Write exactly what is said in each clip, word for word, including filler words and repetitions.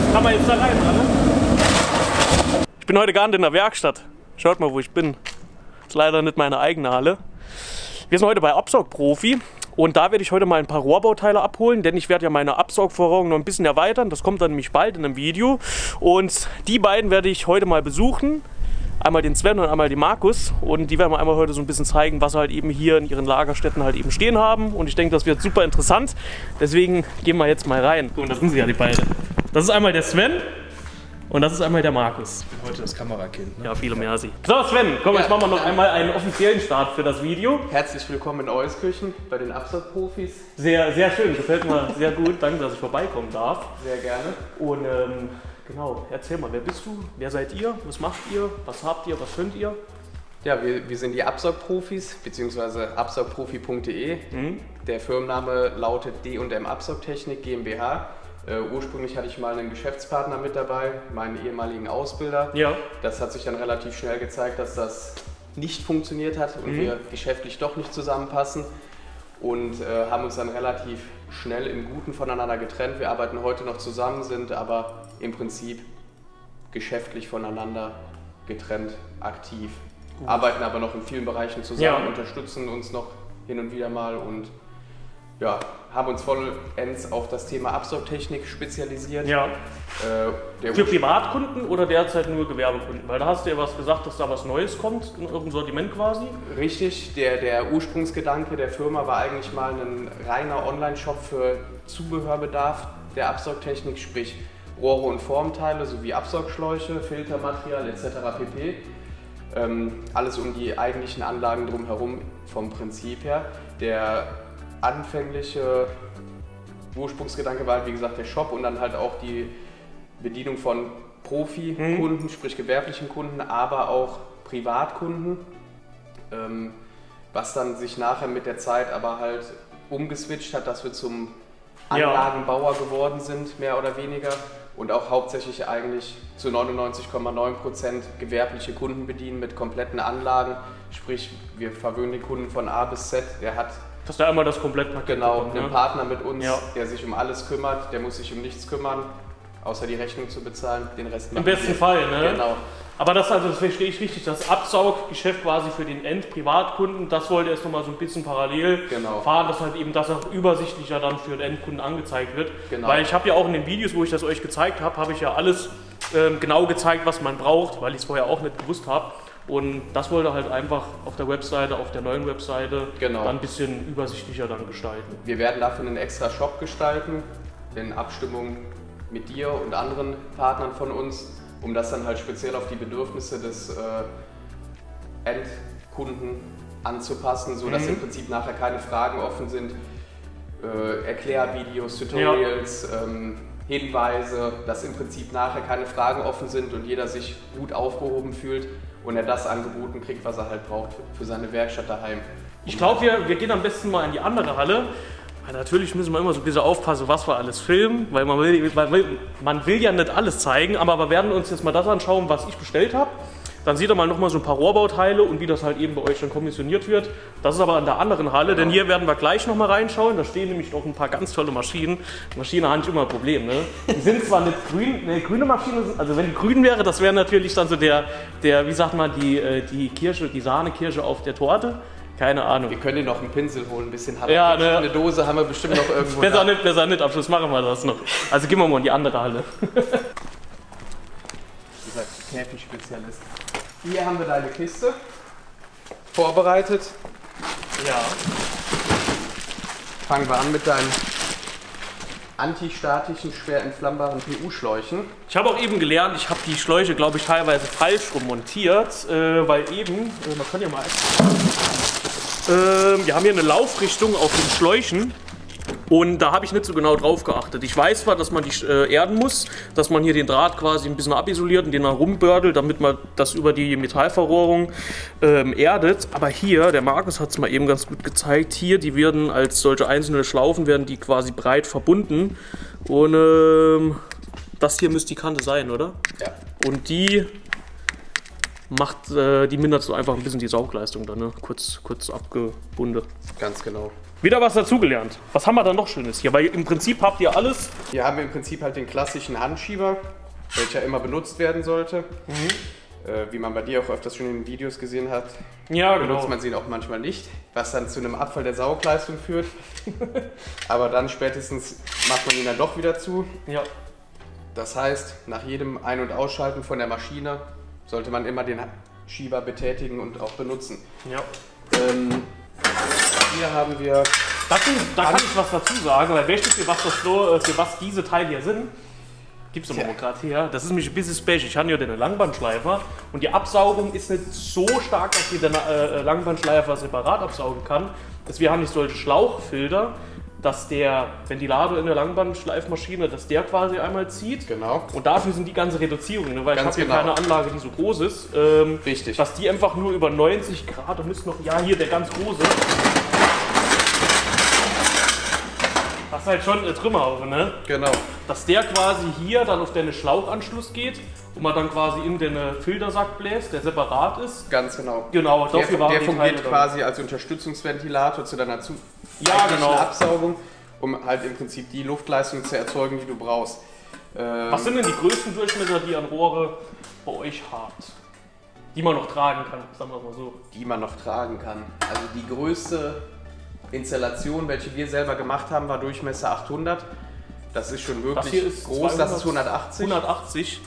Kann man jetzt da rein, oder? Ich bin heute gar nicht in der Werkstatt. Schaut mal, wo ich bin. Ist leider nicht meine eigene Halle. Wir sind heute bei Absaugprofi. Und da werde ich heute mal ein paar Rohrbauteile abholen, denn ich werde ja meine Absaugvorrichtung noch ein bisschen erweitern. Das kommt dann nämlich bald in einem Video. Und die beiden werde ich heute mal besuchen. Einmal den Sven und einmal den Markus. Und die werden wir einmal heute so ein bisschen zeigen, was sie halt eben hier in ihren Lagerstätten halt eben stehen haben. Und ich denke, das wird super interessant. Deswegen gehen wir jetzt mal rein. Und das sind sie ja, die beiden. Das ist einmal der Sven. Und das ist einmal der Markus. Ich bin heute das Kamerakind. Ne? Ja, viele mehr sie. So, Sven, komm, jetzt ja, machen wir noch einmal einen offiziellen Start für das Video. Herzlich willkommen in Euskirchen bei den Absaugprofis. Sehr, sehr schön, gefällt mir sehr gut. Danke, dass ich vorbeikommen darf. Sehr gerne. Und ähm, genau, erzähl mal, wer bist du? Wer seid ihr? Was macht ihr? Was habt ihr? Was könnt ihr? Ja, wir, wir sind die Absaugprofis, beziehungsweise absaugprofi punkt de. Mhm. Der Firmenname lautet D und M Absaugtechnik GmbH. Uh, ursprünglich hatte ich mal einen Geschäftspartner mit dabei, meinen ehemaligen Ausbilder. Ja. Das hat sich dann relativ schnell gezeigt, dass das nicht funktioniert hat und mhm. wir geschäftlich doch nicht zusammenpassen und uh, haben uns dann relativ schnell im Guten voneinander getrennt. Wir arbeiten heute noch zusammen, sind aber im Prinzip geschäftlich voneinander getrennt, aktiv. Gut. Arbeiten aber noch in vielen Bereichen zusammen, ja. Unterstützen uns noch hin und wieder mal und ja, haben uns vollends auf das Thema Absaugtechnik spezialisiert. Ja. Äh, Für Privatkunden oder derzeit nur Gewerbekunden? Weil da hast du ja was gesagt, dass da was Neues kommt, in irgendeinem Sortiment quasi. Richtig, der, der Ursprungsgedanke der Firma war eigentlich mal ein reiner Online-Shop für Zubehörbedarf der Absaugtechnik, sprich Rohre und Formteile sowie Absaugschläuche, Filtermaterial et cetera pp. Ähm, alles um die eigentlichen Anlagen drumherum vom Prinzip her. Der anfängliche Ursprungsgedanke war, wie gesagt, der Shop und dann halt auch die Bedienung von Profikunden, mhm. sprich gewerblichen Kunden, aber auch Privatkunden, ähm, was dann sich nachher mit der Zeit aber halt umgeswitcht hat, dass wir zum Anlagenbauer geworden sind, mehr oder weniger, und auch hauptsächlich eigentlich zu neunundneunzig Komma neun Prozent gewerbliche Kunden bedienen mit kompletten Anlagen, sprich wir verwöhnen den Kunden von A bis Z, der hat dass da einmal das Komplettpaket Genau, bekommt, einen ne? Partner mit uns, ja. der sich um alles kümmert, der muss sich um nichts kümmern, außer die Rechnung zu bezahlen, den Rest Im besten wir. Fall, ne? Genau. Aber das, also, das verstehe ich richtig, das Absauggeschäft quasi für den End-Privatkunden, das wollte erst noch mal so ein bisschen parallel genau. fahren, dass halt eben das auch übersichtlicher dann für den Endkunden angezeigt wird. Genau. Weil ich habe ja auch in den Videos, wo ich das euch gezeigt habe, habe ich ja alles ähm, genau gezeigt, was man braucht, weil ich es vorher auch nicht gewusst habe. Und das wollte halt einfach auf der Webseite, auf der neuen Webseite genau. dann ein bisschen übersichtlicher dann gestalten. Wir werden dafür einen extra Shop gestalten, in Abstimmung mit dir und anderen Partnern von uns, um das dann halt speziell auf die Bedürfnisse des äh, Endkunden anzupassen, sodass mhm. im Prinzip nachher keine Fragen offen sind, äh, Erklärvideos, Tutorials, ja. ähm, Hinweise, dass im Prinzip nachher keine Fragen offen sind und jeder sich gut aufgehoben fühlt und er das angeboten kriegt, was er halt braucht für seine Werkstatt daheim. Ich glaube, wir, wir gehen am besten mal in die andere Halle. Weil natürlich müssen wir immer so ein bisschen aufpassen, was wir alles filmen, weil man will, man will, man will ja nicht alles zeigen, aber wir werden uns jetzt mal das anschauen, was ich bestellt habe. Dann seht ihr mal noch mal so ein paar Rohrbauteile und wie das halt eben bei euch dann kommissioniert wird. Das ist aber an der anderen Halle, denn hier werden wir gleich noch mal reinschauen. Da stehen nämlich noch ein paar ganz tolle Maschinen. Maschine hat nicht immer ein Problem, ne? Die sind zwar nicht grün, ne, grüne Maschinen sind, also wenn die grün wäre, das wäre natürlich dann so der, der, wie sagt man, die, die Kirsche, die Sahnekirsche auf der Torte. Keine Ahnung. Wir können dir noch einen Pinsel holen, ein bisschen Hammer. Ja, ne? Eine Dose haben wir bestimmt noch irgendwo. besser nicht, besser nicht, am Schluss machen wir das noch. Also gehen wir mal in die andere Halle. Wie gesagt, Knäppchen-Spezialist. Hier haben wir deine Kiste vorbereitet. Ja. Fangen wir an mit deinen antistatischen, schwer entflammbaren P U-Schläuchen. Ich habe auch eben gelernt, ich habe die Schläuche, glaube ich, teilweise falsch rum montiert, äh, weil eben, äh, man kann ja mal, äh, wir haben hier eine Laufrichtung auf den Schläuchen. Und da habe ich nicht so genau drauf geachtet. Ich weiß zwar, dass man die äh, erden muss, dass man hier den Draht quasi ein bisschen abisoliert und den dann rumbördelt, damit man das über die Metallverrohrung ähm, erdet. Aber hier, der Markus hat es mal eben ganz gut gezeigt, hier, die werden als solche einzelne Schlaufen, werden die quasi breit verbunden. Und ähm, das hier müsste die Kante sein, oder? Ja. Und die macht, äh, die mindert so einfach ein bisschen die Saugleistung dann, ne? Kurz, kurz abgebunden. Ganz genau. Wieder was dazugelernt. Was haben wir da noch Schönes hier? Weil im Prinzip habt ihr alles. Hier haben wir im Prinzip halt den klassischen Handschieber, welcher immer benutzt werden sollte. Mhm. Äh, wie man bei dir auch öfters schon in den Videos gesehen hat, ja, benutzt genau. man sie auch manchmal nicht, was dann zu einem Abfall der Saugleistung führt. Aber dann spätestens macht man ihn dann doch wieder zu. Ja. Das heißt, nach jedem Ein- und Ausschalten von der Maschine sollte man immer den Schieber betätigen und auch benutzen. Ja. Ähm, hier haben wir... Das sind, da kann ich was dazu sagen, weil wisst ihr, was das so, für was diese Teile hier sind? Gib's doch mal gerade her. Das ist mich ein bisschen special. Ich habe ja den Langbandschleifer und die Absaugung ist nicht so stark, dass ich den äh, Langbandschleifer separat absaugen kann. Also wir haben nicht solche Schlauchfilter, dass der Ventilator in der Langbandschleifmaschine, dass der quasi einmal zieht. Genau. Und dafür sind die ganze Reduzierungen, ne? Weil Ganz ich habe hier genau. keine Anlage, die so groß ist. Ähm, Richtig. Dass die einfach nur über neunzig Grad und müssen noch, ja hier der ganz große. Das ist halt schon eine Trümmerhaube, ne? Genau. Dass der quasi hier dann auf den Schlauchanschluss geht und man dann quasi in den Filtersack bläst, der separat ist. Ganz genau. Genau, Der, dafür waren der die fungiert Teile quasi als Unterstützungsventilator zu deiner zu Ja, genau. Absaugung, um halt im Prinzip die Luftleistung zu erzeugen, die du brauchst. Ähm, Was sind denn die größten Durchmesser, die an Rohre bei euch habt? Die man noch tragen kann, sagen wir mal so. Die man noch tragen kann. Also die größte Installation, welche wir selber gemacht haben, war Durchmesser achthundert. Das ist schon wirklich Das hier ist groß, das ist hundertachtzig. hundertachtzig.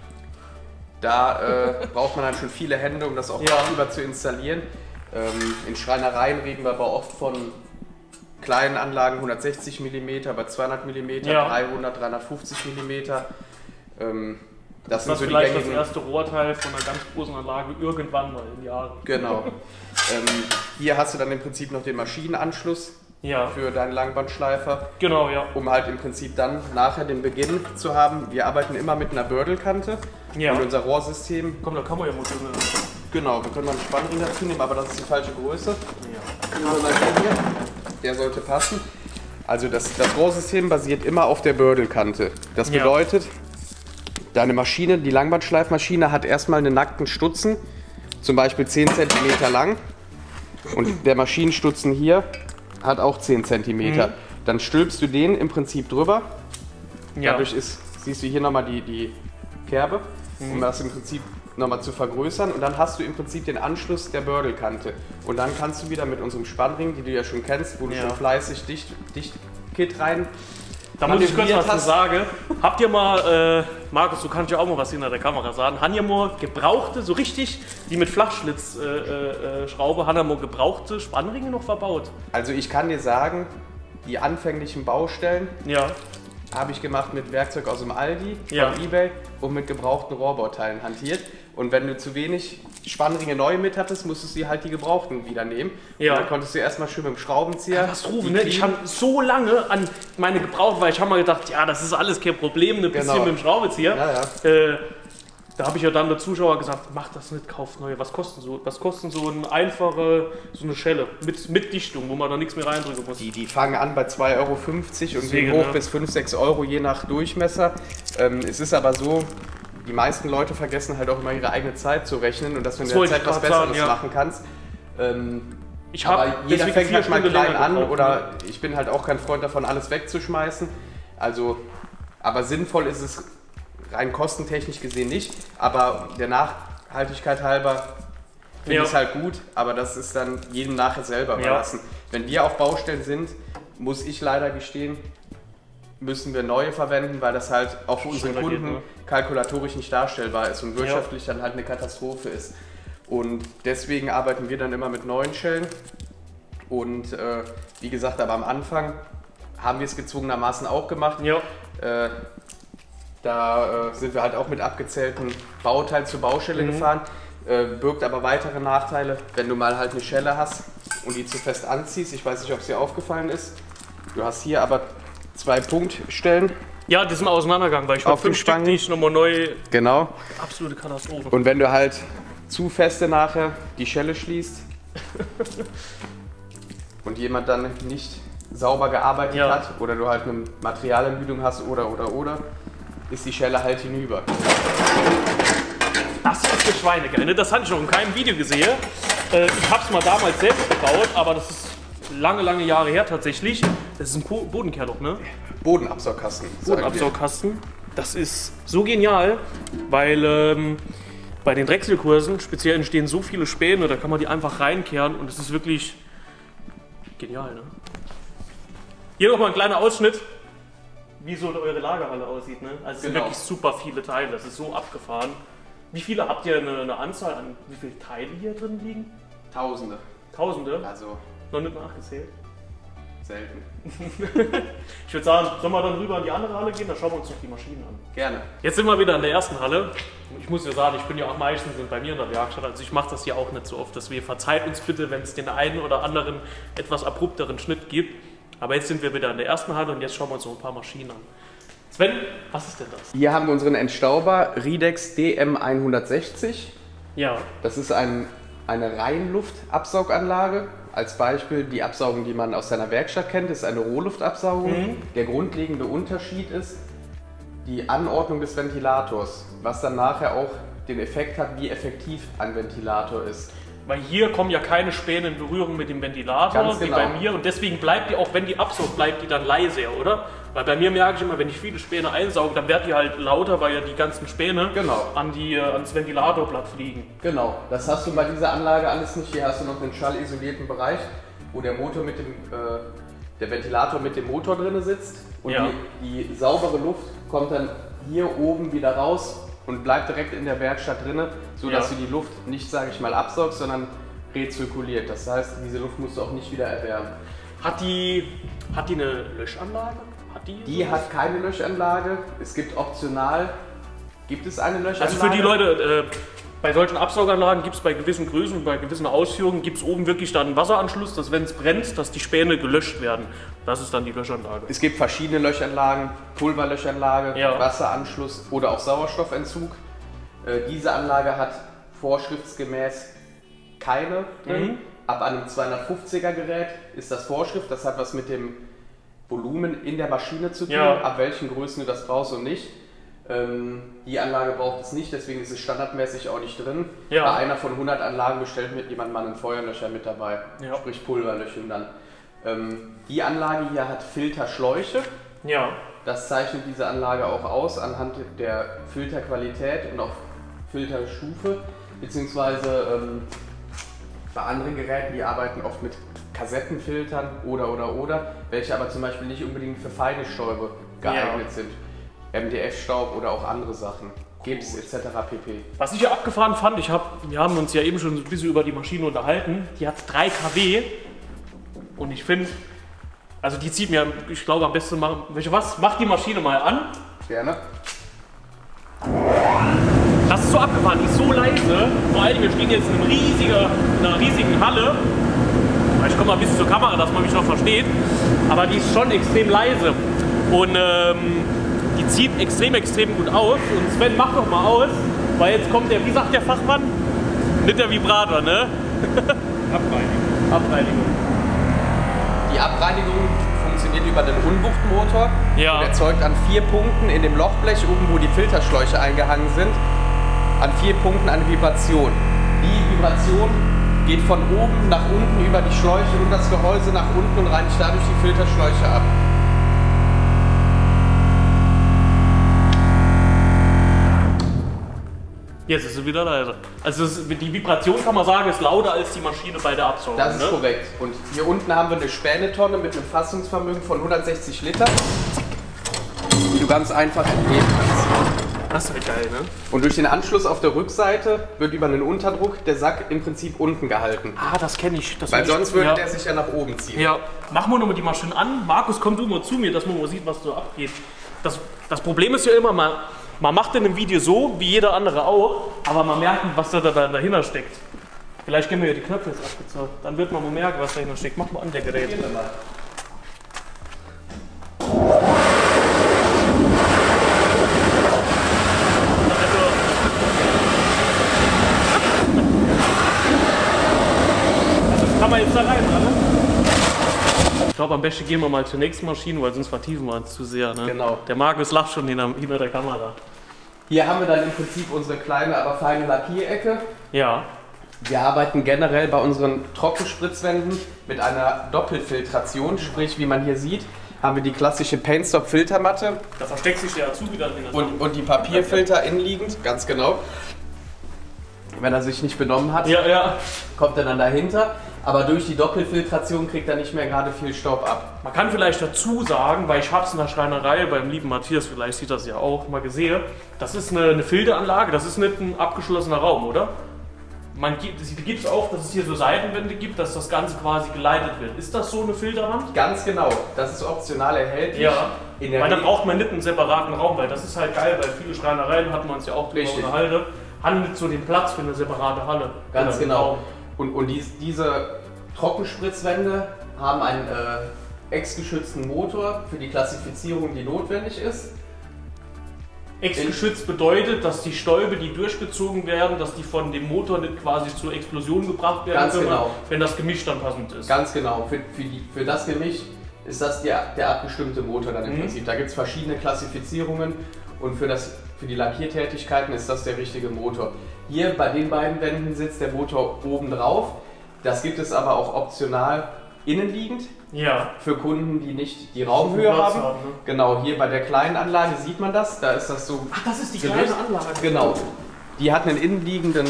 Da äh, braucht man dann schon viele Hände, um das auch Ja. darüber zu installieren. Ähm, in Schreinereien reden wir aber oft von kleinen Anlagen hundertsechzig Millimeter, bei zweihundert Millimeter, Ja. dreihundert, dreihundertfünfzig Millimeter. Ähm, das Das sind ist so die vielleicht das gängigen. erste Rohrteil von einer ganz großen Anlage irgendwann mal in Jahren. Genau. ähm, hier hast du dann im Prinzip noch den Maschinenanschluss Ja, für deinen Langbandschleifer, genau, ja. um halt im Prinzip dann nachher den Beginn zu haben. Wir arbeiten immer mit einer Bördelkante Ja. und unser Rohrsystem. Komm, da kann man ja mal drin. Genau, wir können mal einen Spannring dazu nehmen, aber das ist die falsche Größe. Ja. Nehmen wir mal den hier. Der sollte passen. Also das, das Rohrsystem basiert immer auf der Bördelkante. Das Ja. bedeutet, deine Maschine, die Langbandschleifmaschine, hat erstmal einen nackten Stutzen, zum Beispiel zehn Zentimeter lang. Und der Maschinenstutzen hier hat auch zehn Zentimeter. Mhm. Dann stülpst du den im Prinzip drüber. Ja. Dadurch ist, siehst du hier nochmal die, die Kerbe, um das im Prinzip nochmal zu vergrößern. Und dann hast du im Prinzip den Anschluss der Bördelkante. Und dann kannst du wieder mit unserem Spannring, die du ja schon kennst, wo du Ja. schon fleißig dicht, dicht Kit rein. Da muss ich kurz manövriert was zu hast. sagen. Habt ihr mal, äh, Markus, du kannst ja auch mal was hinter der Kamera sagen. Haben ihr mal gebrauchte, so richtig, die mit Flachschlitzschraube, äh, äh, Schraube, haben ihr mal gebrauchte Spannringe noch verbaut? Also ich kann dir sagen, die anfänglichen Baustellen Ja. habe ich gemacht mit Werkzeug aus dem Aldi, Ja. von eBay und mit gebrauchten Rohrbauteilen hantiert. Und wenn du zu wenig Spannringe neu mit hattest, musstest du halt die gebrauchten wieder nehmen. Ja. Und dann konntest du erstmal schön mit dem Schraubenzieher. Katastrophe, die ne? Ich clean- habe so lange an meine gebraucht, weil ich habe mal gedacht, ja, das ist alles kein Problem, ein bisschen Genau. mit dem Schraubenzieher. Ja, ja. Äh, da habe ich ja dann der Zuschauer gesagt, mach das nicht, kauf neue. Was kosten so, was kosten so eine einfache, so eine Schelle mit, mit Dichtung, wo man da nichts mehr reindrücken muss? Die, die fangen an bei zwei Euro fünfzig und Deswegen, gehen hoch ne? bis fünf, sechs Euro je nach Durchmesser. Ähm, es ist aber so, die meisten Leute vergessen halt auch immer ihre eigene Zeit zu rechnen und dass du in Das der wollte Zeit ich was grad Besseres sagen, ja. machen kannst. Ähm, Ich habe aber jeder fängt halt mal klein an oder ich bin halt auch kein Freund davon, alles wegzuschmeißen. Also, aber sinnvoll ist es rein kostentechnisch gesehen nicht, aber der Nachhaltigkeit halber finde Ja. ich es halt gut, aber das ist dann jedem nachher selber Ja. überlassen. Wenn wir auf Baustellen sind, muss ich leider gestehen, müssen wir neue verwenden, weil das halt auch für unseren Schneller geht, Kunden ne? kalkulatorisch nicht darstellbar ist und wirtschaftlich dann halt eine Katastrophe ist. Und deswegen arbeiten wir dann immer mit neuen Schellen. Und äh, wie gesagt, aber am Anfang haben wir es gezwungenermaßen auch gemacht. Ja. Äh, da äh, sind wir halt auch mit abgezählten Bauteil zur Baustelle Mhm. gefahren. Äh, birgt aber weitere Nachteile, wenn du mal halt eine Schelle hast und die zu fest anziehst. Ich weiß nicht, ob es dir aufgefallen ist. Du hast hier aber zwei Punktstellen. Ja, die sind auseinandergegangen, weil ich Auf habe fünf dem Stück, Spangen. die ich nochmal neu. Genau. Absolute Katastrophe. Und wenn du halt zu feste nachher die Schelle schließt und jemand dann nicht sauber gearbeitet Ja. hat oder du halt eine Materialermüdung hast oder oder oder, ist die Schelle halt hinüber. Das ist für Schweine, ne? Das hatte ich noch in keinem Video gesehen. Äh, ich habe es mal damals selbst gebaut, aber das ist lange, lange Jahre her tatsächlich. Das ist ein po Bodenkehrloch, ne? Bodenabsaugkasten. Bodenabsaugkasten. Das ist so genial, weil ähm, bei den Drechselkursen speziell entstehen so viele Späne, da kann man die einfach reinkehren und es ist wirklich genial, ne? Hier nochmal ein kleiner Ausschnitt, wie so eure Lagerhalle aussieht, ne? Also es sind Genau. wirklich super viele Teile, das ist so abgefahren. Wie viele habt ihr eine, eine Anzahl an, wie viele Teile hier drin liegen? Tausende. Tausende? Also Noch nicht nachgezählt. selten. Ich würde sagen, sollen wir dann rüber in die andere Halle gehen, dann schauen wir uns noch die Maschinen an. Gerne. Jetzt sind wir wieder in der ersten Halle. Ich muss ja sagen, ich bin ja auch meistens bei mir in der Werkstatt, also ich mache das hier auch nicht so oft. Deswegen verzeiht uns bitte, wenn es den einen oder anderen etwas abrupteren Schnitt gibt. Aber jetzt sind wir wieder in der ersten Halle und jetzt schauen wir uns noch ein paar Maschinen an. Sven, was ist denn das? Hier haben wir unseren Entstauber Ridex D M hundertsechzig. Ja. Das ist ein, eine Reinluftabsauganlage. Als Beispiel die Absaugung, die man aus seiner Werkstatt kennt, ist eine Rohrluftabsaugung. Mhm. Der grundlegende Unterschied ist die Anordnung des Ventilators, was dann nachher auch den Effekt hat, wie effektiv ein Ventilator ist. Weil hier kommen ja keine Späne in Berührung mit dem Ventilator, Ganz genau. wie bei mir. Und deswegen bleibt die auch, wenn die absaugt, bleibt die dann leiser, oder? Weil bei mir merke ich immer, wenn ich viele Späne einsauge, dann wird die halt lauter, weil ja die ganzen Späne genau. an die, ans Ventilatorblatt fliegen. Genau, das hast du bei dieser Anlage alles nicht. Hier hast du noch einen schallisolierten Bereich, wo der Motor mit dem, äh, der Ventilator mit dem Motor drin sitzt. Und ja. die, die saubere Luft kommt dann hier oben wieder raus und bleibt direkt in der Werkstatt drin, sodass ja. du die Luft nicht, sage ich mal, absaugst, sondern rezirkuliert. Das heißt, diese Luft musst du auch nicht wieder erwärmen. Hat die, hat die eine Löschanlage? Hat die die hat keine Löschanlage. Es gibt optional, gibt es eine Löschanlage. Also für die Leute, äh, bei solchen Absauganlagen gibt es bei gewissen Größen und bei gewissen Ausführungen, gibt es oben wirklich dann einen Wasseranschluss, dass wenn es brennt, dass die Späne gelöscht werden. Das ist dann die Löschanlage. Es gibt verschiedene Löschanlagen, Pulverlöschanlage, ja. Wasseranschluss oder auch Sauerstoffentzug. Äh, diese Anlage hat vorschriftsgemäß keine drin. Mhm. Ab einem zweihundertfünfziger Gerät ist das Vorschrift, das hat was mit dem Volumen in der Maschine zu tun, ja. ab welchen Größen du das brauchst und nicht. Ähm, die Anlage braucht es nicht, deswegen ist es standardmäßig auch nicht drin. Ja. Bei einer von hundert Anlagen bestellt mit jemand mal einen Feuerlöscher mit dabei, ja. sprich Pulverlöschung dann. Ähm, die Anlage hier hat Filterschläuche. Ja. Das zeichnet diese Anlage auch aus anhand der Filterqualität und auch Filterstufe, beziehungsweise ähm, bei anderen Geräten, die arbeiten oft mit Kassettenfiltern oder oder oder, welche aber zum Beispiel nicht unbedingt für feine Stäube geeignet ja. sind. M D F-Staub oder auch andere Sachen, Gips et cetera pp. Was ich ja abgefahren fand, ich hab, wir haben uns ja eben schon ein bisschen über die Maschine unterhalten, die hat drei Kilowatt und ich finde, also die zieht mir, ich glaube am besten machen, welche was, mach die Maschine mal an. Gerne. Das ist so abgefahren, die ist so leise, vor allem wir stehen jetzt in, einem riesiger, in einer riesigen Halle. Ich komme mal ein bisschen zur Kamera, dass man mich noch versteht, aber die ist schon extrem leise und ähm, die zieht extrem, extrem gut aus. Und Sven, mach doch mal aus, weil jetzt kommt der, wie sagt der Fachmann? Nicht der Vibrator, ne? Abreinigung. Abreinigung. Die Abreinigung funktioniert über den Unwuchtmotor ja. und erzeugt an vier Punkten in dem Lochblech oben, wo die Filterschläuche eingehangen sind, an vier Punkten eine Vibration. Die Vibration geht von oben nach unten über die Schläuche und das Gehäuse nach unten und reinigt dadurch die Filterschläuche ab. Jetzt ist sie wieder leise. Also es, die Vibration, kann man sagen, ist lauter als die Maschine bei der Absaugung. Das ist ne? korrekt. Und hier unten haben wir eine Spänetonne mit einem Fassungsvermögen von hundertsechzig Liter, die du ganz einfach entnehmen kannst. Das ist halt geil, ne? Und durch den Anschluss auf der Rückseite wird über einen Unterdruck der Sack im Prinzip unten gehalten. Ah, das kenne ich. Das Weil sonst ich, würde ja. der sich ja nach oben ziehen. Ja, machen wir nochmal die Maschine an. Markus, komm du mal zu mir, dass man mal sieht, was so abgeht. Das, das Problem ist ja immer, man, man macht in einem Video so, wie jeder andere auch, aber man merkt nicht, was da, da dahinter steckt. Vielleicht gehen wir ja die Knöpfe jetzt abgezogen. Dann wird man mal merken, was dahinter steckt. Mach mal an, der Gerät. Kann man jetzt da rein, oder? Ich glaube, am besten gehen wir mal zur nächsten Maschine, weil sonst vertiefen wir uns zu sehr. Ne? Genau. Der Markus lacht schon hinter, hinter der Kamera. Hier haben wir dann im Prinzip unsere kleine, aber feine Lackierecke. Ja. Wir arbeiten generell bei unseren Trockenspritzwänden mit einer Doppelfiltration, sprich wie man hier sieht, haben wir die klassische Paintstop-Filtermatte. Da versteckt sich der Azubi dann in und, und die Papierfilter innenliegend, ganz genau. Wenn er sich nicht benommen hat, ja, ja. kommt er dann dahinter. Aber durch die Doppelfiltration kriegt er nicht mehr gerade viel Staub ab. Man kann vielleicht dazu sagen, weil ich habe es in der Schreinerei beim lieben Matthias, vielleicht sieht das ja auch, mal gesehen, das ist eine, eine Filteranlage, das ist nicht ein abgeschlossener Raum, oder? Man gibt, es gibt auch, dass es hier so Seitenwände gibt, dass das Ganze quasi geleitet wird. Ist das so eine Filterwand? Ganz genau, das ist optional erhältlich. Ja, in der weil dann braucht man nicht einen separaten Raum, weil das ist halt geil, weil viele Schreinereien, hatten wir uns ja auch drüber unterhalten, haben nicht so den Platz für eine separate Halle. Ganz genau. Und, und dies, diese Trockenspritzwände haben einen äh, X-geschützten Motor für die Klassifizierung, die notwendig ist. X-geschützt bedeutet, dass die Stäube, die durchgezogen werden, dass die von dem Motor nicht quasi zur Explosion gebracht werden Ganz können, genau. wenn das Gemisch dann passend ist. Ganz genau. Für, für, die, für das Gemisch ist das der, der abgestimmte Motor dann im mhm. Prinzip. Da gibt es verschiedene Klassifizierungen und für, das, für die Lackiertätigkeiten ist das der richtige Motor. Hier bei den beiden Wänden sitzt der Motor oben drauf. Das gibt es aber auch optional innenliegend. Ja. Für Kunden, die nicht die Raumhöhe haben. haben ne? Genau, hier bei der kleinen Anlage sieht man das. Da ist das so. Ach, das ist die kleine Anlage. Genau. Die hat einen innenliegenden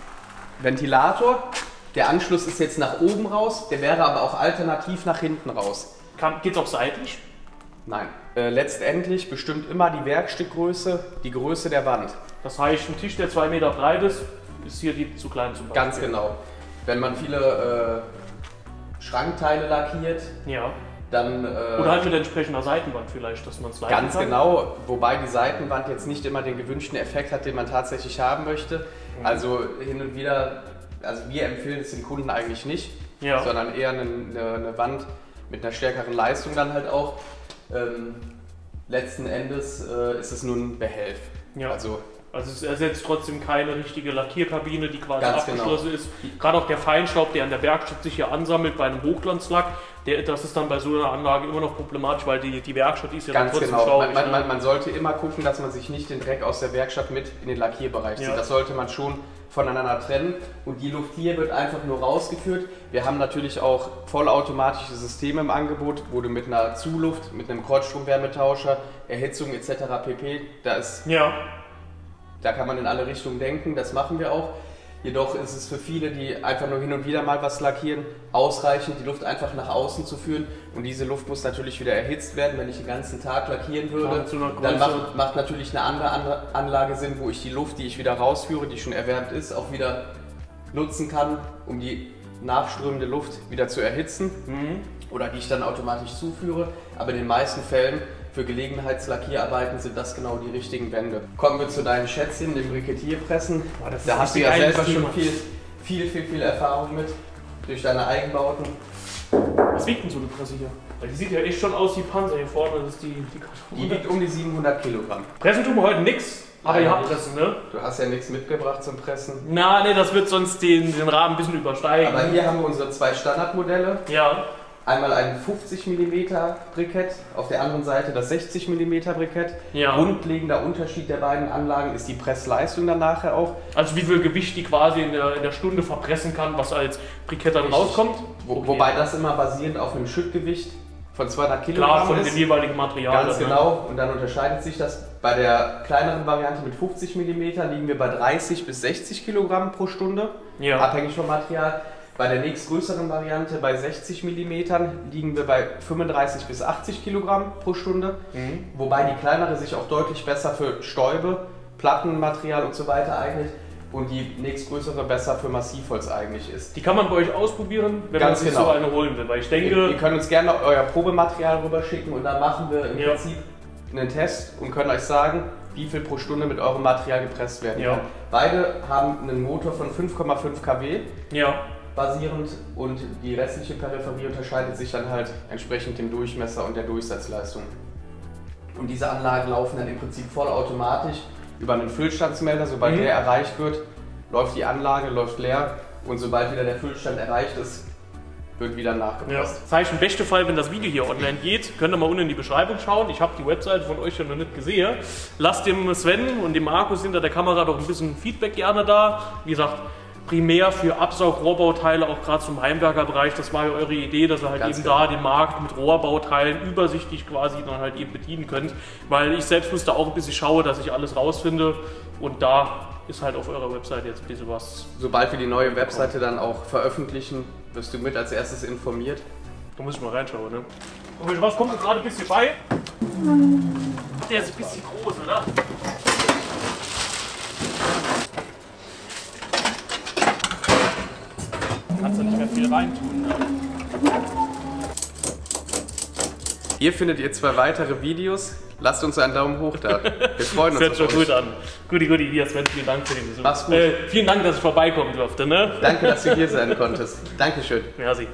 Ventilator. Der Anschluss ist jetzt nach oben raus. Der wäre aber auch alternativ nach hinten raus. Geht es auch seitlich? Nein. Äh, letztendlich bestimmt immer die Werkstückgröße, die Größe der Wand. Das heißt, ein Tisch, der zwei Meter breit ist, ist hier die zu klein zum Beispiel. Ganz genau. Wenn man viele äh, Schrankteile lackiert, ja. dann... Äh, Oder halt mit entsprechender Seitenwand vielleicht, dass man es leiten Ganz kann. Genau, wobei die Seitenwand jetzt nicht immer den gewünschten Effekt hat, den man tatsächlich haben möchte. Mhm. Also hin und wieder, also wir empfehlen es den Kunden eigentlich nicht, ja. sondern eher eine, eine, eine Wand mit einer stärkeren Leistung dann halt auch. Ähm, letzten Endes äh, ist es nur ein Behelf. Ja. Also, Also es ersetzt trotzdem keine richtige Lackierkabine, die quasi Ganz abgeschlossen genau. ist. Gerade auch der Feinstaub, der an der Werkstatt sich hier ansammelt bei einem Hochglanzlack, der, das ist dann bei so einer Anlage immer noch problematisch, weil die, die Werkstatt die ist ja Ganz trotzdem genau. staubig. Man, man, man sollte immer gucken, dass man sich nicht den Dreck aus der Werkstatt mit in den Lackierbereich zieht. Ja. Das sollte man schon voneinander trennen. Und die Luft hier wird einfach nur rausgeführt. Wir haben natürlich auch vollautomatische Systeme im Angebot, wo du mit einer Zuluft, mit einem Kreuzstromwärmetauscher, Erhitzung et cetera pp. Da ist... Ja. Da kann man in alle Richtungen denken, das machen wir auch. Jedoch ist es für viele, die einfach nur hin und wieder mal was lackieren, ausreichend, die Luft einfach nach außen zu führen. Und diese Luft muss natürlich wieder erhitzt werden. Wenn ich den ganzen Tag lackieren würde, dann macht, macht natürlich eine andere Anlage Sinn, wo ich die Luft, die ich wieder rausführe, die schon erwärmt ist, auch wieder nutzen kann, um die nachströmende Luft wieder zu erhitzen. Mhm. Oder die ich dann automatisch zuführe. Aber in den meisten Fällen für Gelegenheitslackierarbeiten sind das genau die richtigen Wände. Kommen wir zu deinen Schätzchen, den Brikettierpressen. Boah, da hast du ja selber schon viel, viel, viel, viel Erfahrung mit, durch deine Eigenbauten. Was wiegt denn so eine Presse hier? Weil die sieht ja echt schon aus wie Panzer hier vorne. Das ist die, die, die wiegt um die siebenhundert Kilogramm. Pressen tun wir heute nix, aber Nein, ihr habt Pressen, ne? Du hast ja nichts mitgebracht zum Pressen. Na, ne, das wird sonst den, den Rahmen ein bisschen übersteigen. Aber hier haben wir unsere zwei Standardmodelle. Ja. Einmal ein fünfzig Millimeter Brikett, auf der anderen Seite das sechzig Millimeter Brikett. Ja. Grundlegender Unterschied der beiden Anlagen ist die Pressleistung dann nachher auch. Also wie viel Gewicht die quasi in der, in der Stunde verpressen kann, was als Brikett dann rauskommt? Wo, okay. Wobei das immer basierend auf einem Schüttgewicht von zweihundert Kilogramm Klar, von ist. dem jeweiligen Material. Ganz genau, und dann unterscheidet sich das. Bei der kleineren Variante mit fünfzig Millimeter liegen wir bei dreißig bis sechzig Kilogramm pro Stunde, ja. abhängig vom Material. Bei der nächstgrößeren Variante bei sechzig Millimeter liegen wir bei fünfunddreißig bis achtzig Kilogramm pro Stunde, mhm. wobei die kleinere sich auch deutlich besser für Stäube, Plattenmaterial und so weiter eignet und die nächstgrößere besser für Massivholz eigentlich ist. Die kann man bei euch ausprobieren, wenn Ganz man sich genau. so eine holen will, weil ich denke... Ihr, ihr könnt uns gerne euer Probematerial rüberschicken und dann machen wir im ja. Prinzip einen Test und können euch sagen, wie viel pro Stunde mit eurem Material gepresst werden ja. kann. Beide haben einen Motor von fünf Komma fünf Kilowatt. Ja. basierend und die restliche Peripherie unterscheidet sich dann halt entsprechend dem Durchmesser und der Durchsatzleistung. Und diese Anlagen laufen dann im Prinzip vollautomatisch über einen Füllstandsmelder. Sobald mhm. der erreicht wird, läuft die Anlage, läuft leer und sobald wieder der Füllstand erreicht ist, wird wieder nachgepresst. Ja. Das heißt, im besten Fall, wenn das Video hier online geht, könnt ihr mal unten in die Beschreibung schauen. Ich habe die Webseite von euch ja noch nicht gesehen. Lasst dem Sven und dem Markus hinter der Kamera doch ein bisschen Feedback gerne da. Wie gesagt, primär für Absaug-Rohrbauteile, auch gerade zum Heimwerkerbereich. Das war ja eure Idee, dass ihr halt Ganz eben genau. da den Markt mit Rohrbauteilen übersichtlich quasi dann halt eben bedienen könnt. Weil ich selbst musste auch ein bisschen schauen, dass ich alles rausfinde und da ist halt auf eurer Website jetzt ein bisschen was. Sobald wir die neue Webseite dann auch veröffentlichen, wirst du mit als erstes informiert. Da muss ich mal reinschauen, ne? Und was kommt jetzt gerade ein bisschen bei? Der ist ein bisschen groß, oder? Kannst du nicht mehr viel reintun, ne? Hier findet ihr zwei weitere Videos. Lasst uns einen Daumen hoch da. Wir freuen uns. Das hört schon gut an. Guti, Guti, hier, Sven, vielen Dank für den Besuch. Mach's gut. Äh, vielen Dank, dass ich vorbeikommen durfte, ne? Danke, dass du hier sein konntest. Dankeschön. Merci.